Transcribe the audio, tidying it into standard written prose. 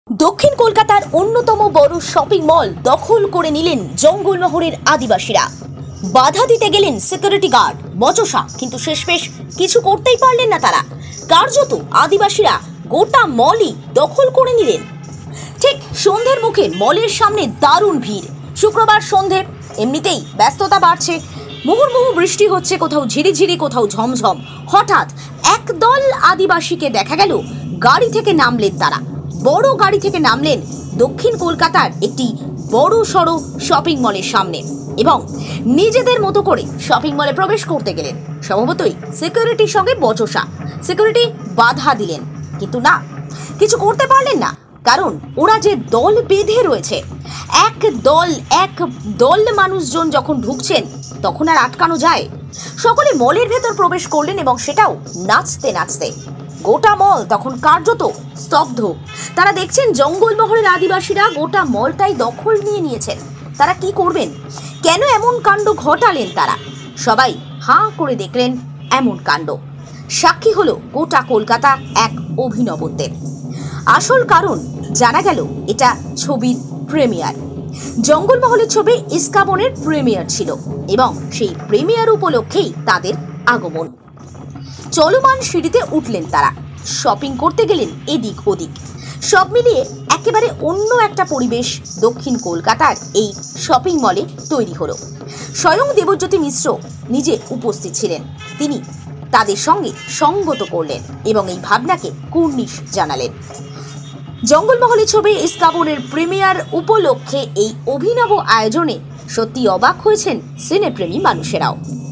দক্ষিণ কলকাতার অন্যতম বড় শপিং মল দখল করে নিলেন জঙ্গলমহলের আদিবাসীরা। বাধা দিতে গেলেন সিকিউরিটি গার্ড বচসা, কিন্তু শেষমেশ কিছু করতেই পারলেন না তারা। কার্যত আদিবাসীরা গোটা মলই দখল করে নিলেন। ঠিক সন্ধ্যের মুখে মলের সামনে দারুণ ভিড়। শুক্রবার সন্ধে, এমনিতেই ব্যস্ততা বাড়ছে, মুহুর্মুহু বৃষ্টি হচ্ছে, কোথাও ঝিরিঝিরি, কোথাও ঝমঝম। হঠাৎ একদল আদিবাসীকে দেখা গেল গাড়ি থেকে নামলেন তারা। বড় গাড়ি থেকে নামলেন দক্ষিণ কলকাতার একটি বড় সড়ো শপিং মলের সামনে এবং নিজেদের মতো করে শপিং মলে প্রবেশ করতে গেলেন। স্বভাবতই সিকিউরিটির সঙ্গে বচসা, সিকিউরিটি বাধা দিলেন, কিন্তু না, কিছু করতে পারলেন না। কারণ ওরা যে দল বেঁধে রয়েছে, এক দল মানুষজন যখন ঢুকছেন তখন আর আটকানো যায়। সকলে মলের ভেতর প্রবেশ করলেন এবং সেটাও নাচতে নাচতে। গোটা মল তখন কার্যত স্তব্ধ। তারা দেখছেন জঙ্গলমহলের আদিবাসীরা গোটা মলটাই দখল নিয়ে নিয়েছেন। তারা কি করবেন, কেন এমন কাণ্ড ঘটালেন তারা? সবাই হাঁ করে দেখলেন এমন কাণ্ড। সাক্ষী হলো গোটা কলকাতা এক অভিনবত্বের। আসল কারণ জানা গেল, এটা ছবির প্রিমিয়ার। জঙ্গলমহলের ছবি ইস্কাবনের প্রিমিয়ার ছিল এবং সেই প্রিমিয়ার উপলক্ষেই তাদের আগমন। চলমান সিঁড়িতে উঠলেন তারা, শপিং করতে গেলেন এদিক ওদিক। সব মিলিয়ে একেবারে অন্য একটা পরিবেশ দক্ষিণ কলকাতার এই শপিং মলে তৈরি হলো। স্বয়ং দেবজ্যোতি মিশ্র নিজে উপস্থিত ছিলেন। তিনি তাদের সঙ্গে সঙ্গত করলেন এবং এই ভাবনাকে কুর্নিশ জানালেন। জঙ্গলমহলের ছবি ইস্কাবনের প্রিমিয়ার উপলক্ষে এই অভিনব আয়োজনে সত্যি অবাক হয়েছেন সিনেপ্রেমী মানুষেরাও।